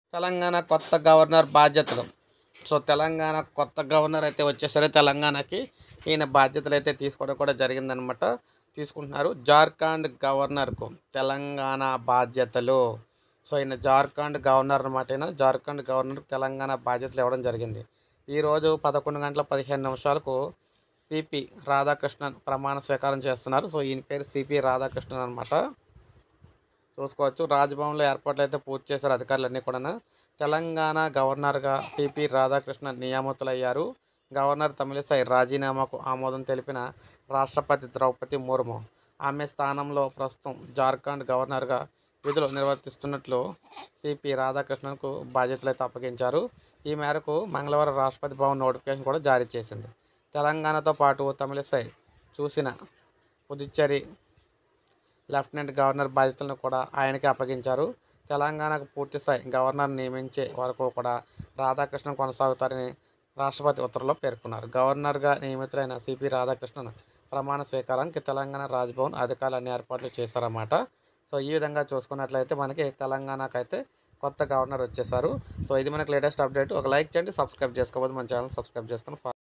తెలంగాణ కొత్త గవర్నర్ బాధ్యతలు. సో, తెలంగాణ కొత్త గవర్నర్ అయితే వచ్చేసారు తెలంగాణకి. ఈయన బాధ్యతలు అయితే తీసుకోవడం కూడా జరిగిందనమాట. తీసుకుంటున్నారు. జార్ఖండ్ గవర్నర్‌కు తెలంగాణ బాధ్యతలు. సో, ఈయన జార్ఖండ్ గవర్నర్ అనమాట. జార్ఖండ్ గవర్నర్‌కి తెలంగాణ బాధ్యతలు ఇవ్వడం జరిగింది. ఈరోజు 11:15 సిపి రాధాకృష్ణన్ ప్రమాణ స్వీకారం చేస్తున్నారు. సో, ఈయన పేరు సిపి రాధాకృష్ణన్ అనమాట. చూసుకోవచ్చు. రాజ్‌భవన్‌లో ఏర్పాట్లు అయితే పూర్తి చేశారు అధికారులన్నీ కూడాను. తెలంగాణ గవర్నర్‌గా సిపి రాధాకృష్ణన్ నియామితులయ్యారు. గవర్నర్ తమిళిసై రాజీనామాకు ఆమోదం తెలిపిన రాష్ట్రపతి ద్రౌపది ముర్ము ఆమె స్థానంలో ప్రస్తుతం జార్ఖండ్ గవర్నర్‌గా విధులు నిర్వర్తిస్తున్నట్లు సిపి రాధాకృష్ణన్‌కు బాధ్యతలైతే అప్పగించారు. ఈ మేరకు మంగళవారం రాష్ట్రపతి భవన్ నోటిఫికేషన్ కూడా జారీ చేసింది. తెలంగాణతో పాటు తమిళిసై చూసిన పుదుచ్చేరి లెఫ్టినెంట్ గవర్నర్ బాధ్యతలను కూడా ఆయనకే అప్పగించారు. తెలంగాణకు పూర్తిస్థాయి గవర్నర్ నియమించే వరకు కూడా రాధాకృష్ణన్ కొనసాగుతారని రాష్ట్రపతి ఉత్తర్వులో పేర్కొన్నారు. గవర్నర్గా నియమితులైన సిపి రాధాకృష్ణన్ ప్రమాణ స్వీకారానికి తెలంగాణ రాజ్భవన్ అధికారులు అన్ని ఏర్పాట్లు చేశారన్నమాట. సో, ఈ విధంగా చూసుకున్నట్లయితే మనకి తెలంగాణకైతే కొత్త గవర్నర్ వచ్చేసారు. సో, ఇది మనకి లేటెస్ట్ అప్డేట్. ఒక లైక్ చేయండి, సబ్స్క్రైబ్ చేసుకోవద్దు, మన ఛానల్ సబ్స్క్రైబ్ చేసుకొని